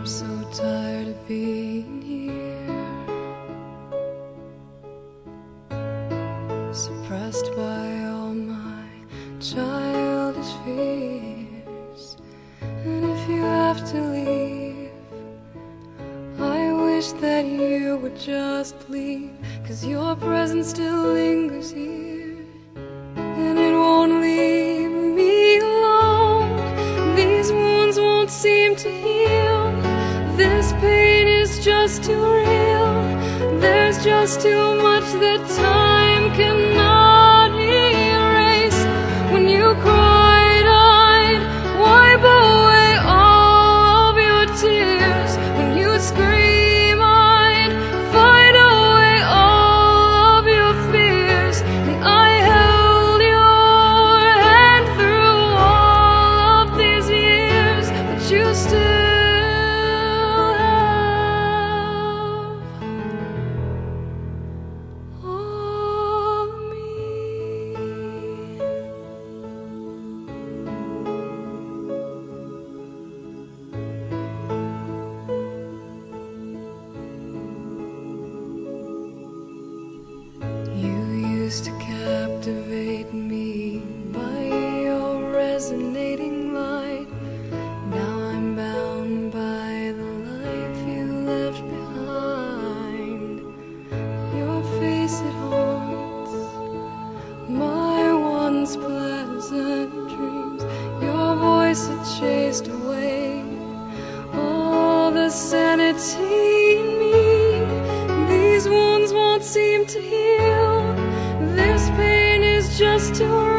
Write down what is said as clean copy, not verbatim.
I'm so tired of being here, suppressed by all my childish fears. And if you have to leave, I wish that you would just leave, 'cause your presence still lingers here, and it won't leave me alone. These wounds won't seem to heal. This pain is just too real. There's just too much that time cannot erase. When you cried, I'd wipe away all of your tears. When you scream, I'd fight away all of your fears. And I held your hand through all of these years, but you still to captivate me by your resonating light. Now I'm bound by the life you left behind. Your face, it haunts my once pleasant dreams. Your voice, it chased away all the sanity in me. These wounds won't seem to heal. This pain is just too